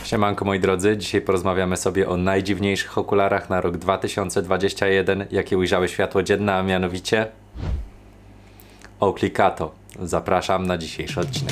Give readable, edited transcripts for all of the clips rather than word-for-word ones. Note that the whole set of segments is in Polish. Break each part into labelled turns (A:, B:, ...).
A: Siemanko moi drodzy, dzisiaj porozmawiamy sobie o najdziwniejszych okularach na rok 2021, jakie ujrzały światło dzienne, a mianowicie Oakley Kato. Zapraszam na dzisiejszy odcinek.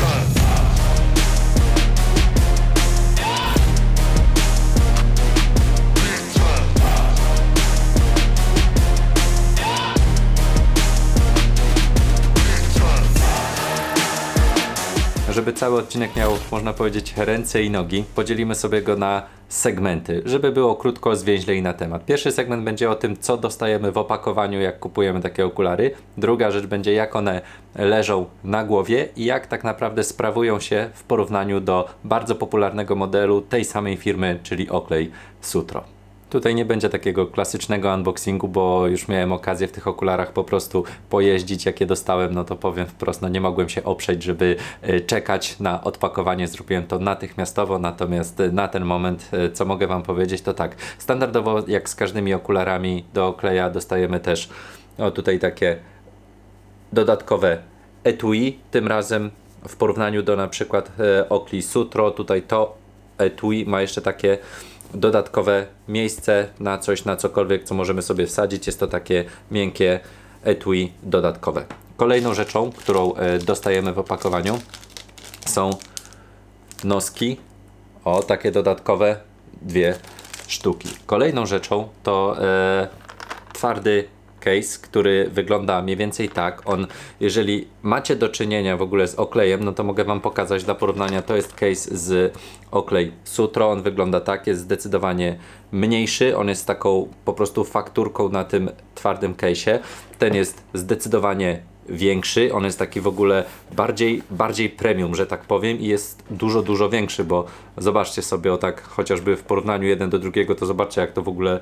A: Żeby cały odcinek miał, można powiedzieć, ręce i nogi, podzielimy sobie go na segmenty, żeby było krótko, zwięźle i na temat. Pierwszy segment będzie o tym, co dostajemy w opakowaniu, jak kupujemy takie okulary. Druga rzecz będzie, jak one leżą na głowie i jak tak naprawdę sprawują się w porównaniu do bardzo popularnego modelu tej samej firmy, czyli Oakley Sutro. Tutaj nie będzie takiego klasycznego unboxingu, bo już miałem okazję w tych okularach po prostu pojeździć, jakie dostałem, no to powiem wprost, no nie mogłem się oprzeć, żeby czekać na odpakowanie, zrobiłem to natychmiastowo, natomiast na ten moment, co mogę wam powiedzieć, to tak, standardowo jak z każdymi okularami do Oakleya dostajemy też, o tutaj takie dodatkowe etui, tym razem w porównaniu do na przykład Oakley Sutro, tutaj to etui ma jeszcze takie dodatkowe miejsce na coś, na cokolwiek, co możemy sobie wsadzić. Jest to takie miękkie etui dodatkowe. Kolejną rzeczą, którą dostajemy w opakowaniu, są noski. O, takie dodatkowe 2 sztuki. Kolejną rzeczą to twardy case, który wygląda mniej więcej tak. Jeżeli macie do czynienia w ogóle z Oakleyem, no to mogę wam pokazać dla porównania. To jest case z Oakley Sutro. On wygląda tak, jest zdecydowanie mniejszy. On jest taką po prostu fakturką na tym twardym case'ie. Ten jest zdecydowanie większy. On jest taki w ogóle bardziej premium, że tak powiem, i jest dużo większy, bo zobaczcie sobie o tak, chociażby w porównaniu jeden do drugiego, to zobaczcie, jak to w ogóle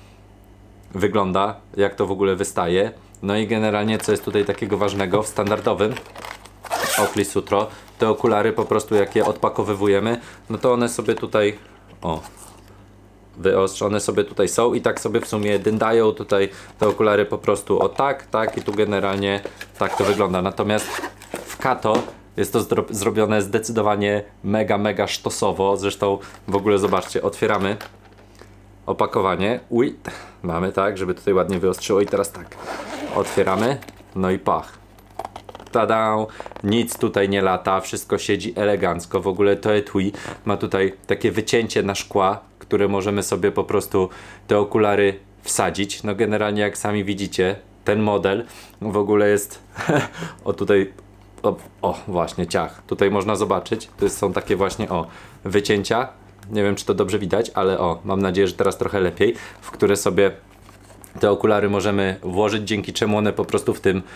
A: wygląda, jak to w ogóle wystaje. No i generalnie, co jest tutaj takiego ważnego w standardowym Oakley Sutro, te okulary po prostu jak je odpakowywujemy, no to one sobie tutaj, o, wyostrzone sobie tutaj są i tak sobie w sumie dyndają tutaj te okulary po prostu o tak i tu generalnie tak to wygląda. Natomiast w Kato jest to zrobione zdecydowanie mega sztosowo. Zresztą w ogóle zobaczcie, otwieramy opakowanie, mamy tak, żeby tutaj ładnie wyostrzyło i teraz tak, otwieramy, no i pach, tada, nic tutaj nie lata, wszystko siedzi elegancko, w ogóle to etui ma tutaj takie wycięcie na szkła, które możemy sobie po prostu te okulary wsadzić. No generalnie jak sami widzicie, ten model w ogóle jest o tutaj, o właśnie ciach, tutaj można zobaczyć, to są takie właśnie wycięcia. Nie wiem, czy to dobrze widać, ale mam nadzieję, że teraz trochę lepiej, w które sobie te okulary możemy włożyć, dzięki czemu one po prostu w tym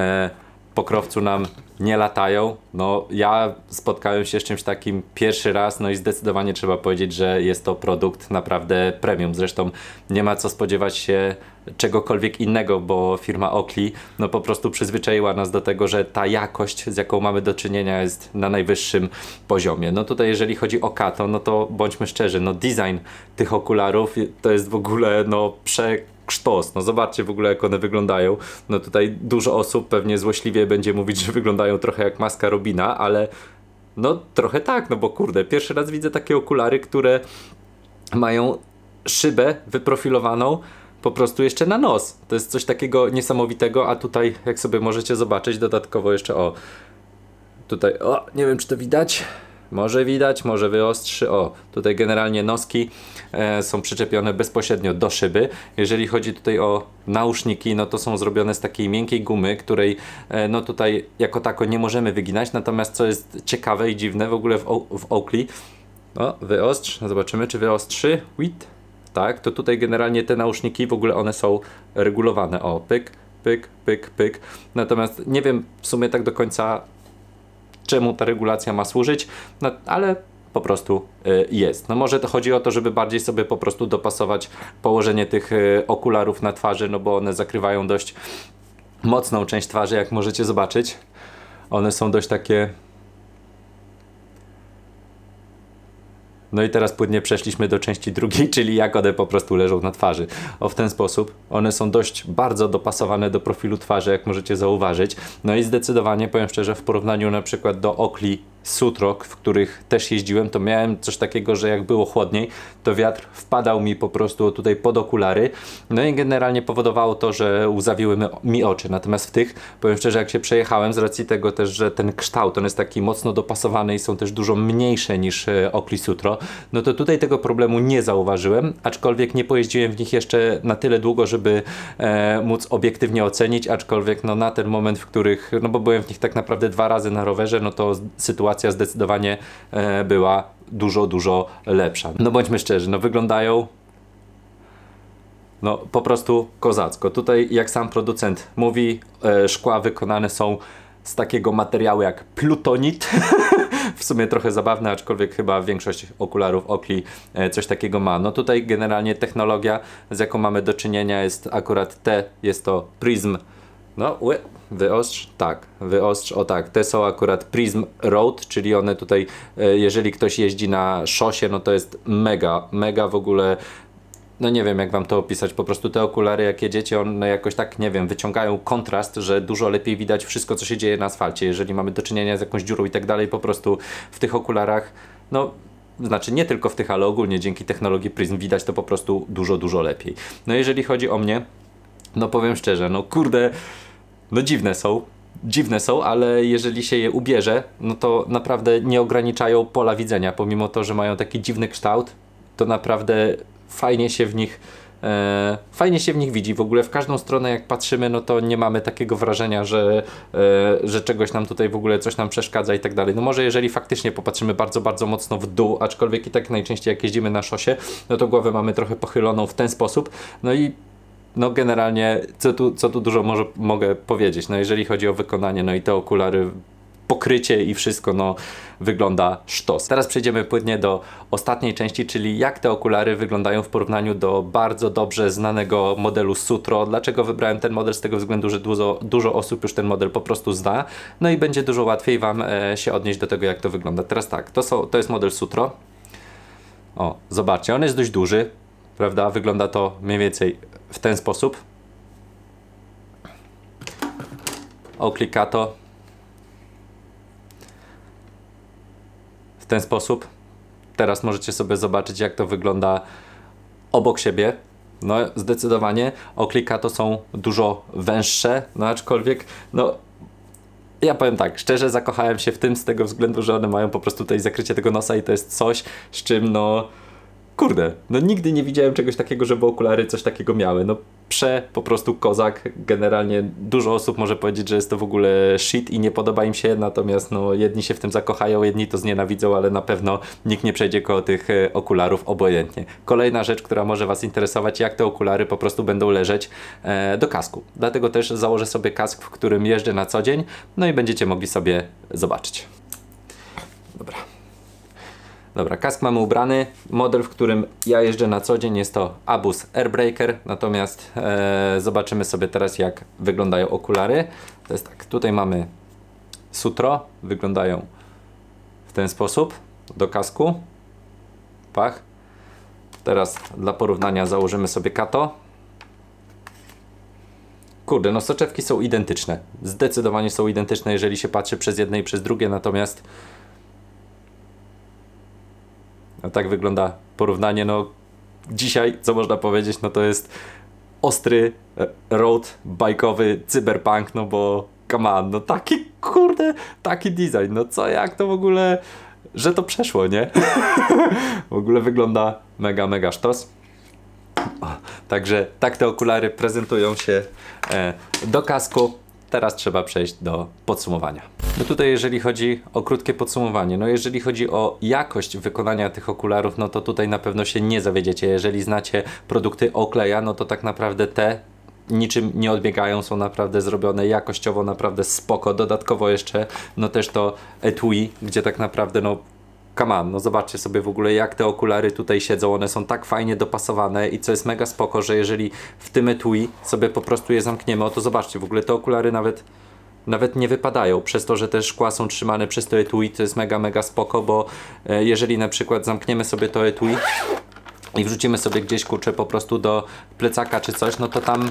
A: pokrowcu nam nie latają. No ja spotkałem się z czymś takim pierwszy raz, no i zdecydowanie trzeba powiedzieć, że jest to produkt naprawdę premium. Zresztą nie ma co spodziewać się czegokolwiek innego, bo firma Oakley no po prostu przyzwyczaiła nas do tego, że ta jakość, z jaką mamy do czynienia, jest na najwyższym poziomie. No tutaj jeżeli chodzi o Kato, no to bądźmy szczerzy, no design tych okularów to jest w ogóle no sztos. No zobaczcie w ogóle, jak one wyglądają. No tutaj dużo osób pewnie złośliwie będzie mówić, że wyglądają trochę jak maska Robina, ale no trochę tak, no bo kurde, pierwszy raz widzę takie okulary, które mają szybę wyprofilowaną po prostu jeszcze na nos. To jest coś takiego niesamowitego, a tutaj, jak sobie możecie zobaczyć, dodatkowo jeszcze tutaj, nie wiem, czy to widać. Może widać, może wyostrzy. Tutaj generalnie noski są przyczepione bezpośrednio do szyby. Jeżeli chodzi tutaj o nauszniki, no to są zrobione z takiej miękkiej gumy, której no tutaj jako tako nie możemy wyginać. Natomiast co jest ciekawe i dziwne w ogóle w Oakley, wyostrz, zobaczymy, czy wyostrzy. Tak, to tutaj generalnie te nauszniki w ogóle one są regulowane. Pyk. Natomiast nie wiem w sumie tak do końca, czemu ta regulacja ma służyć, no, ale po prostu jest. No może to chodzi o to, żeby bardziej sobie po prostu dopasować położenie tych okularów na twarzy, no bo one zakrywają dość mocną część twarzy, jak możecie zobaczyć. One są dość takie... No i teraz płynnie przeszliśmy do części drugiej, czyli jak one po prostu leżą na twarzy. W ten sposób one są bardzo dopasowane do profilu twarzy, jak możecie zauważyć. No i zdecydowanie, powiem szczerze, w porównaniu na przykład do Oakley Sutro, w których też jeździłem, to miałem coś takiego, że jak było chłodniej, to wiatr wpadał mi po prostu tutaj pod okulary, no i generalnie powodowało to, że łzawiły mi oczy. Natomiast w tych, powiem szczerze, jak się przejechałem, z racji tego też, że ten kształt, on jest taki mocno dopasowany i są też dużo mniejsze niż Oakley Sutro, no to tutaj tego problemu nie zauważyłem, aczkolwiek nie pojeździłem w nich jeszcze na tyle długo, żeby móc obiektywnie ocenić, aczkolwiek no na ten moment, w których, no bo byłem w nich tak naprawdę 2 razy na rowerze, no to sytuacja zdecydowanie była dużo lepsza. No bądźmy szczerzy, no wyglądają no po prostu kozacko. Tutaj jak sam producent mówi, szkła wykonane są z takiego materiału jak plutonit. W sumie trochę zabawne, aczkolwiek chyba większość okularów Oakley coś takiego ma. No tutaj generalnie technologia, z jaką mamy do czynienia, jest akurat jest to Prism. No, wyostrz, tak, wyostrz, o tak, te są akurat Prism Road, czyli one tutaj, jeżeli ktoś jeździ na szosie, no to jest mega w ogóle, no nie wiem jak wam to opisać, po prostu te okulary jak jedziecie, one jakoś tak, nie wiem, wyciągają kontrast, że dużo lepiej widać wszystko, co się dzieje na asfalcie, jeżeli mamy do czynienia z jakąś dziurą i tak dalej, po prostu w tych okularach, no, znaczy nie tylko w tych, ale ogólnie dzięki technologii Prism widać to po prostu dużo lepiej. No jeżeli chodzi o mnie, no powiem szczerze, no kurde, no dziwne są, ale jeżeli się je ubierze, no to naprawdę nie ograniczają pola widzenia, pomimo to, że mają taki dziwny kształt, to naprawdę fajnie się w nich widzi. W ogóle w każdą stronę jak patrzymy, no to nie mamy takiego wrażenia, że czegoś nam tutaj w ogóle coś nam przeszkadza i tak dalej. No może jeżeli faktycznie popatrzymy bardzo mocno w dół, aczkolwiek i tak najczęściej jak jeździmy na szosie, no to głowę mamy trochę pochyloną w ten sposób, no i no generalnie co tu dużo mogę powiedzieć, no jeżeli chodzi o wykonanie, no i te okulary, pokrycie i wszystko, no wygląda sztos. Teraz przejdziemy płynnie do ostatniej części, czyli jak te okulary wyglądają w porównaniu do bardzo dobrze znanego modelu Sutro. Dlaczego wybrałem ten model? Z tego względu, że dużo osób już ten model po prostu zna, no i będzie dużo łatwiej wam się odnieść do tego, jak to wygląda. Teraz tak, to jest model Sutro. O, zobaczcie, on jest dość duży, prawda? Wygląda to mniej więcej w ten sposób. Oakley Kato w ten sposób. Teraz możecie sobie zobaczyć, jak to wygląda obok siebie. No zdecydowanie Oakley Kato są dużo węższe, no aczkolwiek no ja powiem tak, szczerze zakochałem się w tym z tego względu, że one mają po prostu tutaj zakrycie tego nosa i to jest coś, z czym no kurde, no nigdy nie widziałem czegoś takiego, żeby okulary coś takiego miały. No po prostu kozak. Generalnie dużo osób może powiedzieć, że jest to w ogóle shit i nie podoba im się, natomiast no jedni się w tym zakochają, jedni to znienawidzą, ale na pewno nikt nie przejdzie koło tych okularów obojętnie. Kolejna rzecz, która może was interesować, jak te okulary po prostu będą leżeć do kasku. Dlatego też założę sobie kask, w którym jeżdżę na co dzień, no i będziecie mogli sobie zobaczyć. Dobra, kask mamy ubrany. Model, w którym ja jeżdżę na co dzień, jest to Abus Airbreaker, natomiast zobaczymy sobie teraz, jak wyglądają okulary. To jest tak, tutaj mamy Sutro, wyglądają w ten sposób do kasku. Pach. Teraz dla porównania założymy sobie Kato. Kurde, no soczewki są identyczne. Zdecydowanie są identyczne, jeżeli się patrzy przez jedne i przez drugie, natomiast no tak wygląda porównanie. No dzisiaj, co można powiedzieć, no to jest ostry road bike'owy cyberpunk, no bo come on, no taki kurde, taki design, no co, jak to w ogóle, że to przeszło, nie? W ogóle wygląda mega sztos. Także tak te okulary prezentują się do kasku. Teraz trzeba przejść do podsumowania. No tutaj jeżeli chodzi o krótkie podsumowanie, no jeżeli chodzi o jakość wykonania tych okularów, no to tutaj na pewno się nie zawiedziecie. Jeżeli znacie produkty Oakleya, no to tak naprawdę te niczym nie odbiegają, są naprawdę zrobione jakościowo, naprawdę spoko. Dodatkowo jeszcze no też to etui, gdzie tak naprawdę no come on, no zobaczcie sobie w ogóle, jak te okulary tutaj siedzą, one są tak fajnie dopasowane i co jest mega spoko, że jeżeli w tym etui sobie po prostu je zamkniemy, to zobaczcie, w ogóle te okulary nawet nie wypadają, przez to, że te szkła są trzymane przez to etui, to jest mega spoko, bo jeżeli na przykład zamkniemy sobie to etui i wrzucimy sobie gdzieś, kurczę, po prostu do plecaka czy coś, no to tam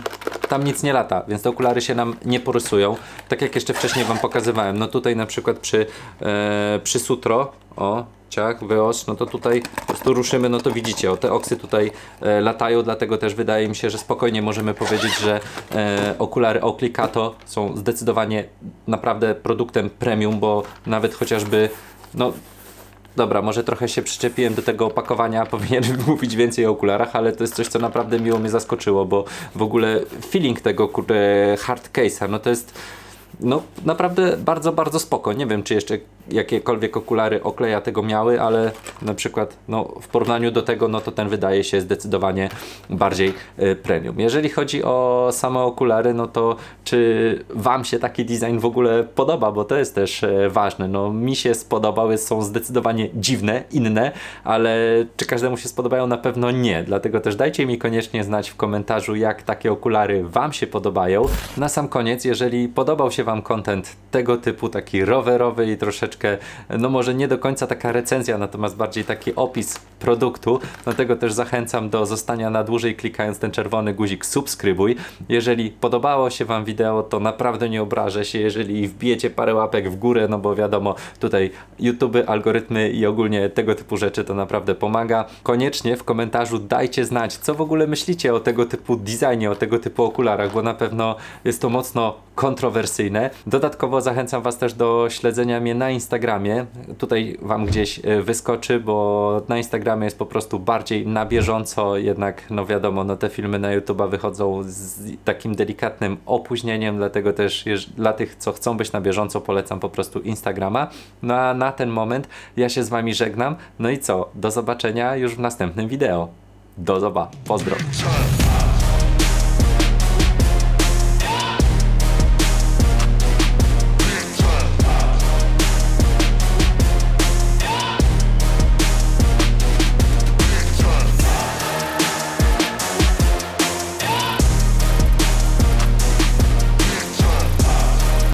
A: tam nic nie lata, więc te okulary się nam nie porysują. Tak jak jeszcze wcześniej wam pokazywałem, no tutaj na przykład przy Sutro, o, ciach, wyos, no to tutaj po prostu ruszymy, no to widzicie, o, te oksy tutaj latają, dlatego też wydaje mi się, że spokojnie możemy powiedzieć, że okulary Oakley Kato są zdecydowanie naprawdę produktem premium, bo nawet chociażby, no dobra, może trochę się przyczepiłem do tego opakowania, powinienem mówić więcej o okularach, ale to jest coś, co naprawdę miło mnie zaskoczyło, bo w ogóle feeling tego hard case'a, no to jest no naprawdę bardzo, bardzo spoko. Nie wiem, czy jeszcze jakiekolwiek okulary Oakleya tego miały, ale na przykład no, w porównaniu do tego, no to ten wydaje się zdecydowanie bardziej premium. Jeżeli chodzi o same okulary, no to czy wam się taki design w ogóle podoba, bo to jest też ważne. No mi się spodobały, są zdecydowanie dziwne, inne, ale czy każdemu się spodobają? Na pewno nie. Dlatego też dajcie mi koniecznie znać w komentarzu, jak takie okulary wam się podobają. Na sam koniec, jeżeli podobał się wam content tego typu, taki rowerowy i troszeczkę, no może nie do końca taka recenzja, natomiast bardziej taki opis produktu, dlatego też zachęcam do zostania na dłużej, klikając ten czerwony guzik subskrybuj. Jeżeli podobało się wam wideo, to naprawdę nie obrażę się, jeżeli wbijecie parę łapek w górę, no bo wiadomo, tutaj YouTube, algorytmy i ogólnie tego typu rzeczy to naprawdę pomaga. Koniecznie w komentarzu dajcie znać, co w ogóle myślicie o tego typu designie, o tego typu okularach, bo na pewno jest to mocno kontrowersyjne. Dodatkowo zachęcam was też do śledzenia mnie na Instagramie. Tutaj wam gdzieś wyskoczy, bo na Instagramie jest po prostu bardziej na bieżąco, jednak no wiadomo, no te filmy na YouTube'a wychodzą z takim delikatnym opóźnieniem, dlatego też dla tych, co chcą być na bieżąco, polecam po prostu Instagrama. No a na ten moment ja się z wami żegnam. No i co? Do zobaczenia już w następnym wideo. Do zobaczenia. Pozdro.